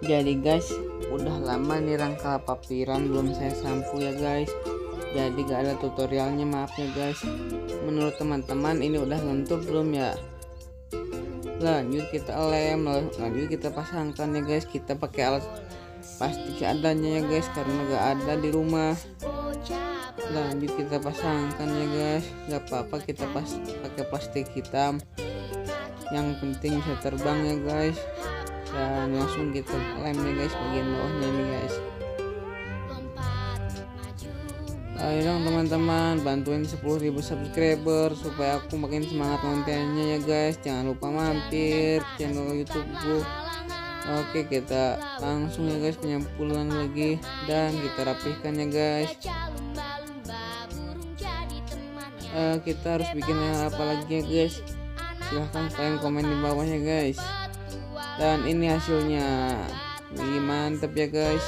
Jadi guys, udah lama nih rangka papiran belum saya sampo ya guys. Jadi gak ada tutorialnya, maaf ya guys. Menurut teman-teman ini udah lentur belum ya? Lanjut kita lem, lanjut kita pasangkan ya guys. Kita pakai alat plastik seadanya ya guys, karena gak ada di rumah. Lanjut kita pasangkan ya guys. Gak apa-apa kita pakai plastik hitam, yang penting bisa terbang ya guys. Dan langsung kita lem ya guys bagian bawahnya nih guys. Ayo dong teman-teman, bantuin 10.000 subscriber supaya aku makin semangat kontennya ya guys. Jangan lupa mampir channel YouTubeku. Oke, kita langsung ya guys penyampulan lagi dan kita rapihkan ya guys. Kita harus bikin apa lagi ya guys? Silahkan kalian komen di bawah ya guys. Dan ini hasilnya, wih, mantep ya guys.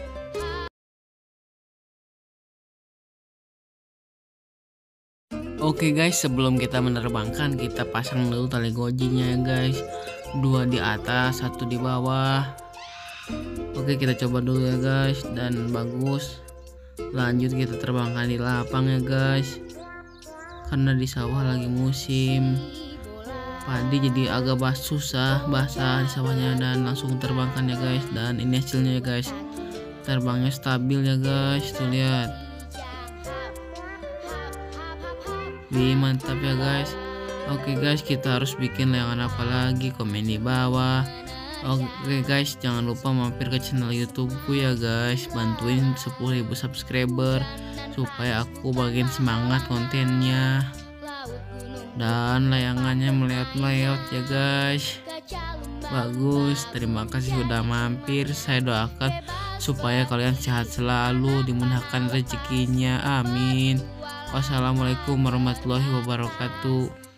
Oke guys, sebelum kita menerbangkan kita pasang dulu tali gojinya ya guys. 2 di atas, 1 di bawah. Oke, kita coba dulu ya guys, dan bagus. Lanjut kita terbangkan di lapang ya guys, karena di sawah lagi musim padi jadi agak basah di sawahnya. Dan langsung terbangkan ya guys. Dan ini hasilnya ya guys, terbangnya stabil ya guys, tuh lihat. Wih, mantap ya guys. Oke guys, kita harus bikin layangan apa lagi, komen di bawah. Oke guys, jangan lupa mampir ke channel YouTubeku ya guys. Bantuin 10.000 subscriber supaya aku bagian semangat kontennya. Dan layangannya meleot-meleot ya guys, bagus. Terima kasih sudah mampir. Saya doakan supaya kalian sehat selalu, dimudahkan rezekinya, amin. Wassalamualaikum warahmatullahi wabarakatuh.